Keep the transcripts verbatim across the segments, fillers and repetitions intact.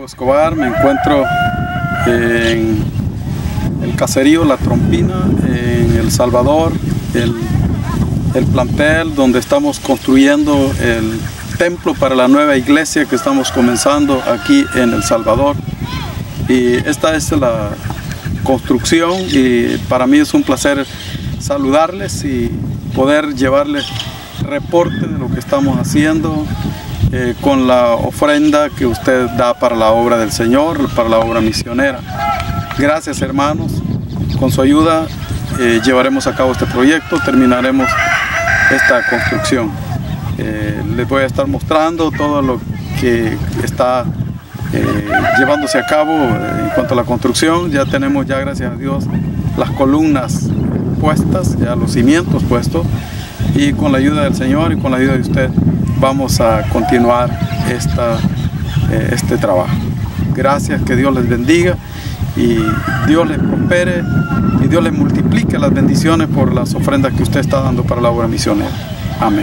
Escobar, me encuentro en el caserío La Trompina, en El Salvador, el, el plantel donde estamos construyendo el templo para la nueva iglesia que estamos comenzando aquí en El Salvador. Y esta es la construcción y para mí es un placer saludarles y poder llevarles reporte de lo que estamos haciendo eh, con la ofrenda que usted da para la obra del Señor, para la obra misionera. Gracias, hermanos, con su ayuda eh, llevaremos a cabo este proyecto, terminaremos esta construcción. Eh, les voy a estar mostrando todo lo que está eh, llevándose a cabo en cuanto a la construcción. Ya tenemos, ya gracias a Dios, las columnas puestas, ya los cimientos puestos, y con la ayuda del Señor y con la ayuda de usted vamos a continuar esta, eh, este trabajo. Gracias, que Dios les bendiga y Dios les prospere y Dios les multiplique las bendiciones por las ofrendas que usted está dando para la obra misionera. Amén.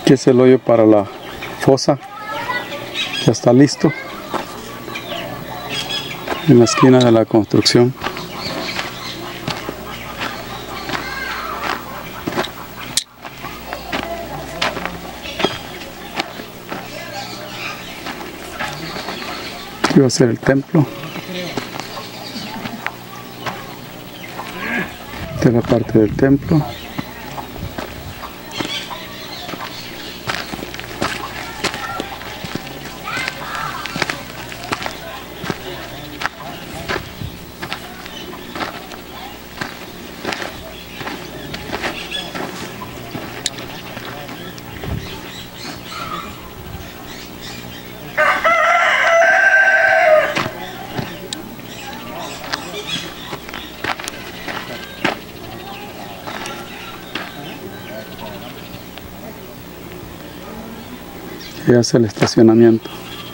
Aquí es el hoyo para la fosa. Ya está listo. En la esquina de la construcción. Aquí va a ser el templo. Esta es la parte del templo. Y hace el estacionamiento.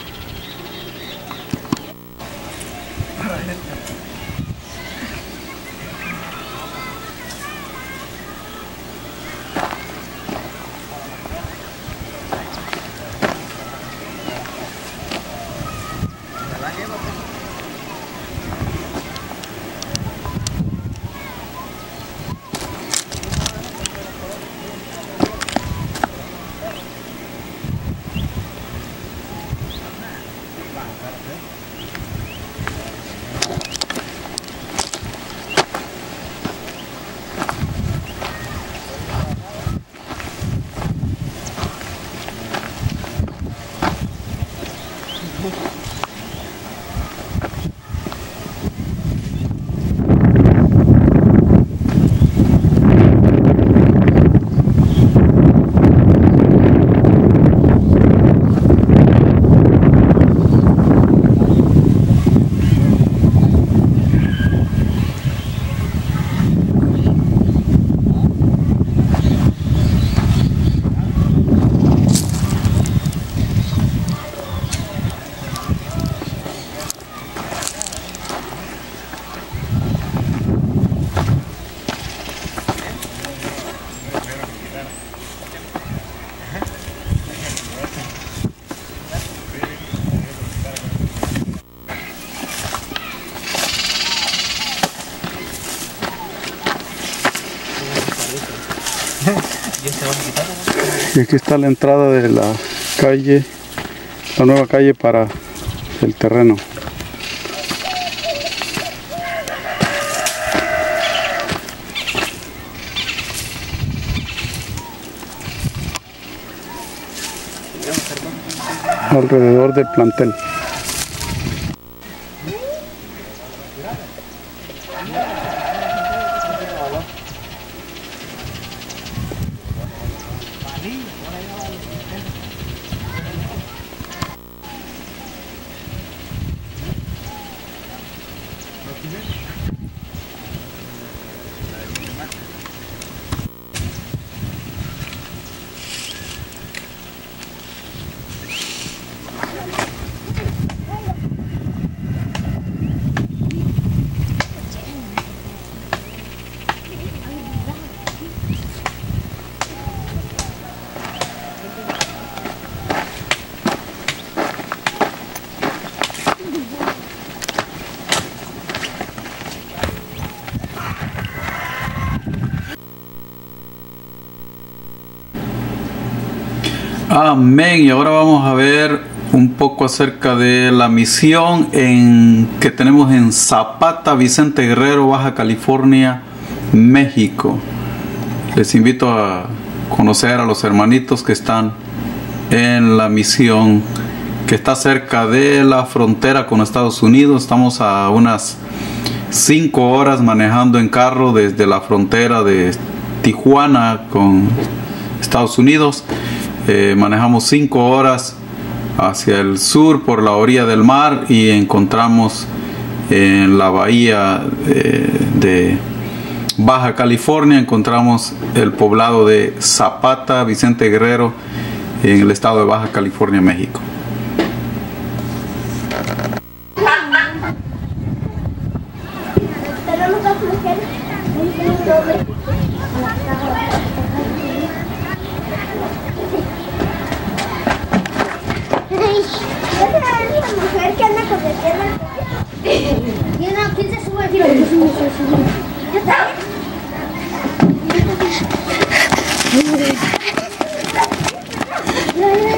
Y aquí está la entrada de la calle, la nueva calle para el terreno. Alrededor del plantel. Amén. Y ahora vamos a ver un poco acerca de la misión en, que tenemos en Zapata, Vicente Guerrero, Baja California, México. Les invito a conocer a los hermanitos que están en la misión, que está cerca de la frontera con Estados Unidos. Estamos a unas cinco horas manejando en carro desde la frontera de Tijuana con Estados Unidos. Eh, manejamos cinco horas hacia el sur por la orilla del mar y encontramos en la bahía eh, de Baja California, encontramos el poblado de Zapata, Vicente Guerrero, en el estado de Baja California, México. esa es la mujer que anda corriendo. ¿Quién, ¿Quién se sube aquí? ¿Yo también? No, no, no.